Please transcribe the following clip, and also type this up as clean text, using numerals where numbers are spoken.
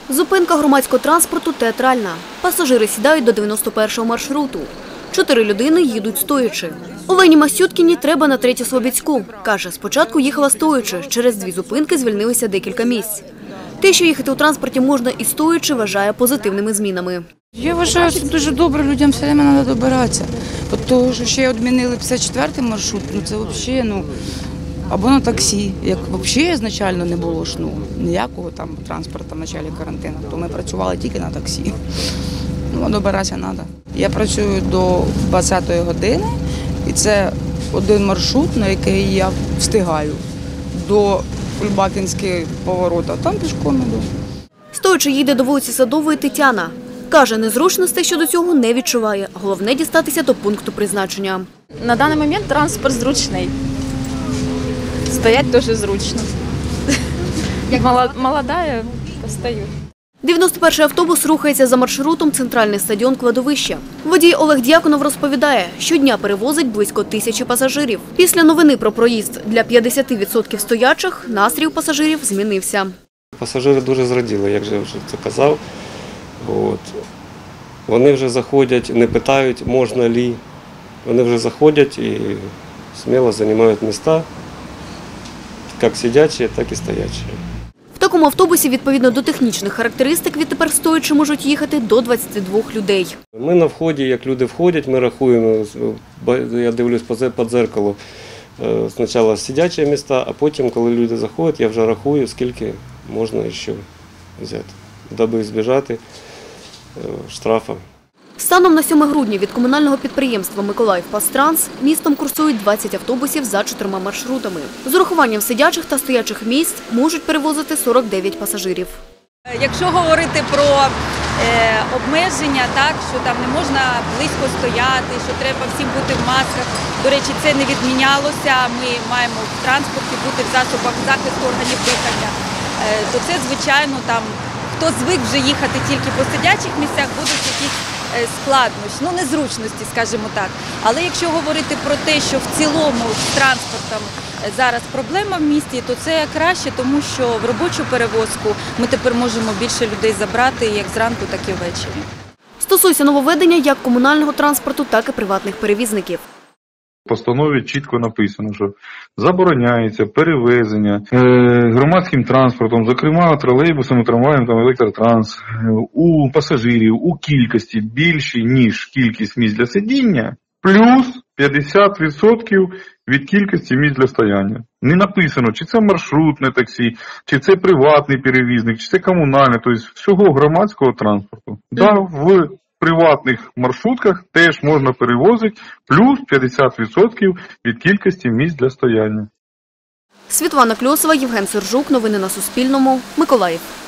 Зупинка громадського транспорту театральна. Пасажири сідають до 91-го маршруту. 4 людини їдуть стоячи. Олені Масюткіні треба на Третю Слобідську. Каже, спочатку їхала стоячи, через 2 зупинки звільнилися декілька місць. Те, що їхати у транспорті можна і стоячи, вважає позитивними змінами. Я вважаю, що дуже добре, людям все время треба добиратися. Тому що ще відмінили 54-й маршрут, це взагалі, або на таксі, як взагалі ізначально не було ж, ніякого там транспорту в початку карантину, то ми працювали тільки на таксі. Добиратися треба. Я працюю до 20-ї години, і це один маршрут, на який я встигаю до Кульбакінського повороту, а там пішком йду. Стоячи їде до вулиці Садової Тетяна. Каже, незручностей щодо цього не відчуває. Головне – дістатися до пункту призначення. На даний момент транспорт зручний. Стоять дуже зручно. Як молода, постою. 91-й автобус рухається за маршрутом «Центральний стадіон Кладовище». Водій Олег Д'яконов розповідає, щодня перевозить близько 1000 пасажирів. Після новини про проїзд для 50% стоячих настрій у пасажирів змінився. Пасажири дуже зраділи, як же вже це казав. Вони вже заходять, не питають, можна ли. Вони вже заходять і сміло займають місця, як сидячі, так і стоячі. В такому автобусі, відповідно до технічних характеристик, відтепер стоячи можуть їхати до 22 людей. Ми на вході, як люди входять, ми рахуємо, я дивлюсь по дзеркалу, спочатку сидячі місця, а потім, коли люди заходять, я вже рахую, скільки можна ще взяти, аби збіжати штрафу. Станом на 7 грудня від комунального підприємства «Миколаївпастранс» містом курсують 20 автобусів за 4 маршрутами. З урахуванням сидячих та стоячих місць можуть перевозити 49 пасажирів. Якщо говорити про обмеження, що там не можна близько стояти, що треба всім бути в масках, до речі, це не відмінялося, ми маємо в транспорті бути в засобах захисту органів дихання, то це, звичайно, хто звик вже їхати тільки по сидячих місцях, будуть якісь складнощі, незручності, скажімо так. Але якщо говорити про те, що в цілому з транспортом зараз проблема в місті, то це краще, тому що в робочу перевозку ми тепер можемо більше людей забрати як зранку, так і ввечері. Стосується нововведення як комунального транспорту, так і приватних перевізників. В постанові чітко написано, що забороняється перевезення громадським транспортом, зокрема тролейбусами, трамваєм, електротранс, у пасажирів у кількості більшій, ніж кількість місць для сидіння, плюс 50% від кількості місць для стояння. Не написано, чи це маршрутне таксі, чи це приватний перевізник, чи це комунальне, тобто всього громадського транспорту. В приватних маршрутках теж можна перевозити плюс 50% від кількості місць для стояння. Світлана Кльосова, Євген Сержук. Новини на Суспільному. Миколаїв.